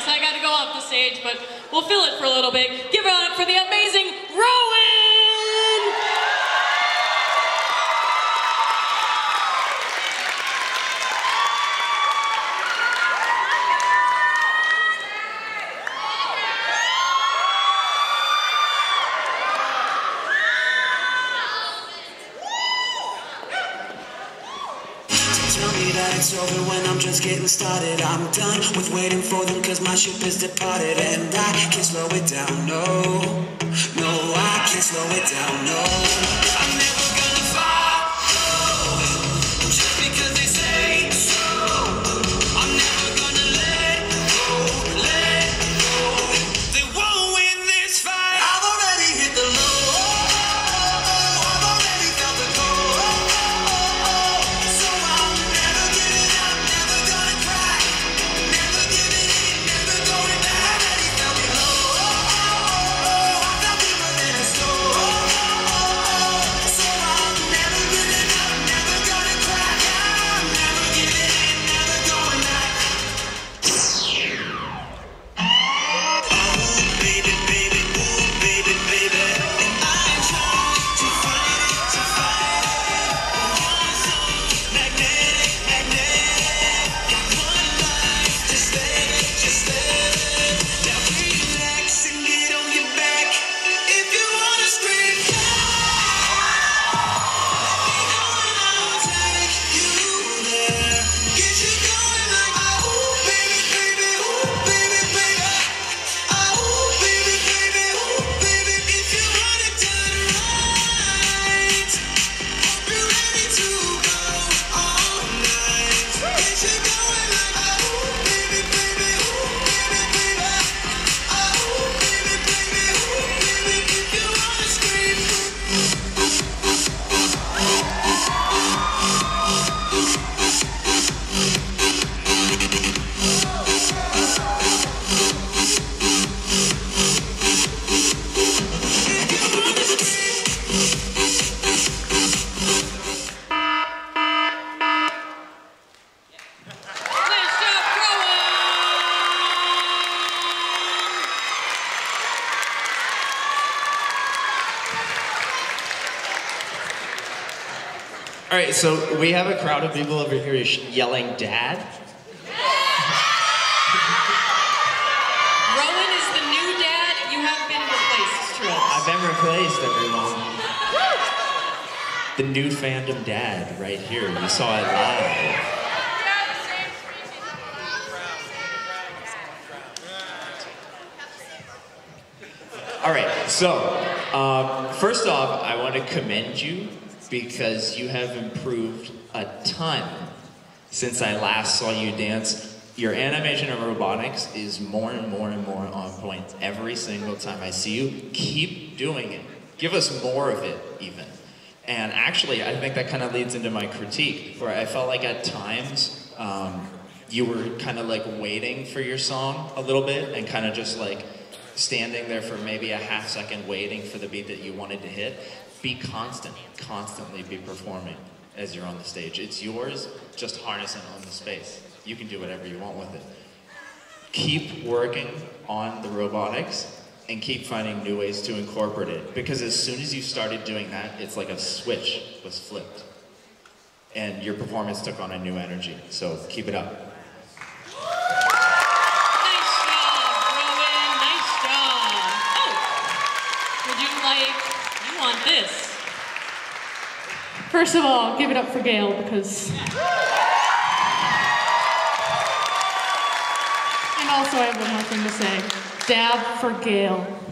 guess I gotta go off the stage, but we'll fill it for a little bit. Give it up for the amazing Rowan! Tell me that it's over when I'm just getting started. I'm done with waiting for them cause my ship is departed. And I can't slow it down, no. No, I can't slow it down, no. I'm never gonna follow just because they say so. I'm never gonna let go, let go. They won't win this fight. I've already hit the low. I've already felt the cold. So I'm never giving up, never gonna cry. Never giving in, never going back. Already felt it low. I felt deeper than a storm. So I'm never giving up, never gonna cry. I'm never giving in, never going back. Oh, baby, baby, ooh, baby, baby. And I try to fight it, to fight it. You're so magnetic, magnetic. Got one life, just let it. Now relax and get on your back. If you wanna scream, I'll take you there. Get you going like, oh, baby, baby, ooh, baby, baby. Oh, baby, baby, ooh, baby. If you want it done right, hope you're ready to go all night. Get you going like, oh, baby, baby, ooh, baby, baby. Oh, baby, baby, ooh, baby. If you wanna scream. Nice job, Rowan! All right, so we have a crowd of people over here yelling, "Dad." Rowan is the new dad. You have been replaced, Trill. I've been replaced, everyone. The new fandom dad right here. We saw it live. All right, so first off, I want to commend you because you have improved a ton since I last saw you dance. Your animation and robotics is more and more and more on point every single time I see you. Keep doing it. Give us more of it, even. And actually, I think that kind of leads into my critique, where I felt like at times you were kind of like waiting for your song a little bit and kind of just like standing there for maybe a half second waiting for the beat that you wanted to hit. Be constant, constantly be performing as you're on the stage. It's yours, just harness it on the space. You can do whatever you want with it. Keep working on the robotics and keep finding new ways to incorporate it. Because as soon as you started doing that, it's like a switch was flipped. And your performance took on a new energy. So keep it up. Nice job, Rowan. Nice job. Oh, would you want this? First of all, give it up for Gail because... And also I have one more thing to say. Dab for Gail.